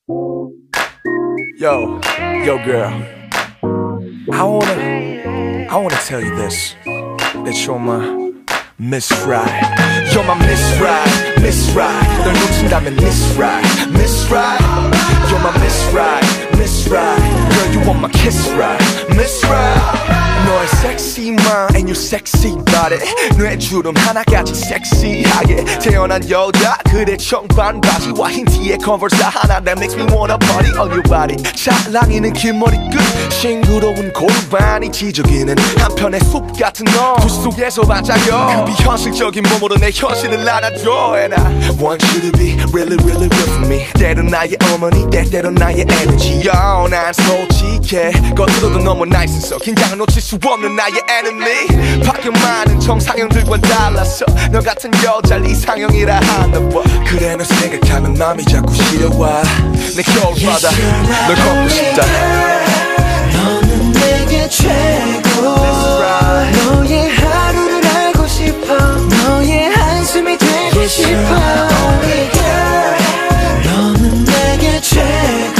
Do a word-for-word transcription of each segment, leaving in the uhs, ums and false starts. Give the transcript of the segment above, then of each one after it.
Yo, yo girl, I wanna, I wanna tell you this, that you're my Miss Right. You're my Miss Right, Miss Right. 널 놓친다면 Miss Right, Miss Right. You're my Miss Right, Miss Right. Girl, you want my kiss right, Miss Right. 너의 sexy mind and your sexy body 뇌주름 하나같이 섹시하게 태어난 여자 그대 청반 바지와 흰 티에 컨버스 하나 that makes me wanna party on your body 찰랑이는 긴 머리끝 싱그러운 골반이 지저귀는 한편의 숲 같은 너 그 속에서 반짝여 그 비현실적인 몸으로 내 현실을 안아줘 And I want you to be really really real for me 때론 나의 어머니 때때론 나의 에너지 Yo, 난 솔직해 겉으로도 너무 나이스서 긴장을 놓칠 수 없는 나의 enemy 밖에 많은 정상형들과 달라서 너 같은 여자를 이상형이라 하나 봐 그래 너 생각하면 맘이 자꾸 시려와 내 겨울바다 널 걷고 싶다 너는 내게 최고 너의 하루를 알고 싶어 너의 한숨이 되고 싶어 Only girl 너는 내게 최고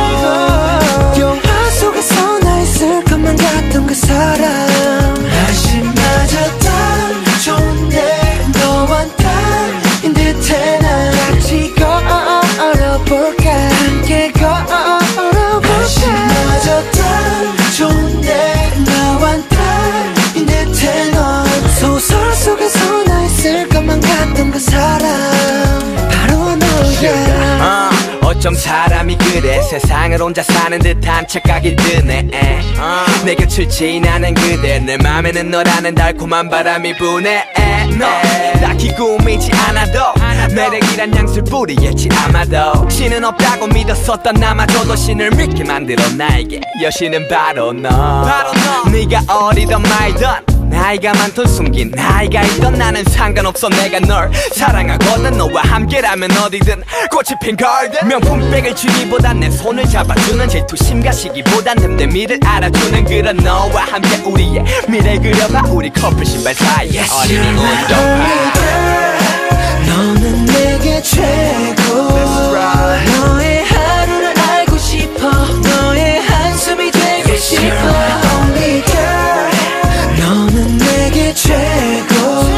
영화 속에서 나 있을 것만 같던 그 사람 다시 맞았던 좋은데 너와 나인 듯해 난 같이 걸어볼까 함께 걸어볼까 다시 맞았던 좋은데 너와 나인 듯해 넌 소설 속에서 나 있을 것만 같던 그 사람 바로 너야 어쩜 사람이 그래 세상을 혼자 사는 듯한 착각이 드네 uh. 내 곁을 지나는 그대 내 맘에는 너라는 달콤한 바람이 부네 no. 딱히 꾸미지 않아도 매력이란 양술 뿌리겠지 아마도 신은 없다고 믿었었던 나마저도 신을 믿게 만들어 나에게 여신은 바로 너 바로 너 네가 어리던 말던 나이가 많던 숨긴 나이가 있던 나는 상관없어 내가 널 사랑하거든 너와 함께라면 어디든 꽃이 핀 garden 명품백을 주기보단 내 손을 잡아주는 질투심과 시기보단 댐댐이를 알아주는 그런 너와 함께 우리의 미래 그려봐 우리 커플 신발 사이에 어린이 운동화 너는 내게 최고 너의 하루를 알고 싶어 너의 한숨이 되고 싶어 Only girl 너는 내게 최고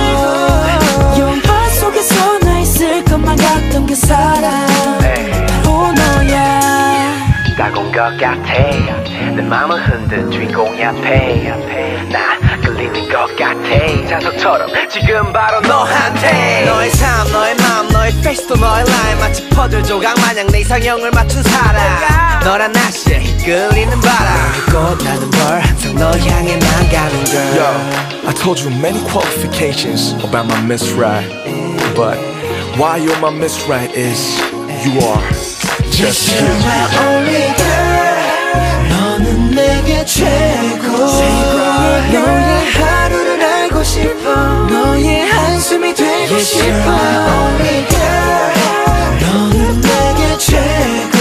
영화 속에서 나 있을 것만 같던 그 사람 바로 너야 딱 온 것 같아 내 맘을 흔든 주인공이 앞에 나 끌리는 것 같아 자석처럼 지금 바로 너한테 너의 삶 너의 맘 너의 페이스도 너의 라인 마치 퍼즐 조각 마냥 내 이상형을 맞춘 사람 너란 날씨에 이끌리는 바람 꽃나는 걸 항상 널 향해만 가는 girl Yo, I told you many qualifications about my Miss Right But why you're my Miss Right is you are just you You're my only girl 너는 내게 최고 너의 하루를 알고 싶어 너의 한숨이 되고 싶어 Only girl 너는 내게 최고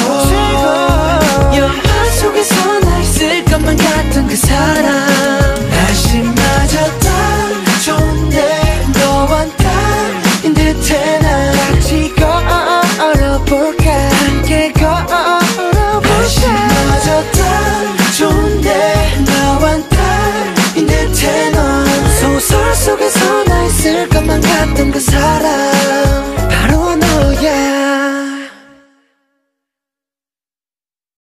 영화 속에서 나 있을 것만 같던 그 사람 다시 맞았던 좋은데 너와 나인 듯해 난 같이 걸어볼까 함께 걸어볼까 다시 맞았던 좋은데 너와 나인 듯해 넌 소설 속에서 나 있을 것만 같던 그 사람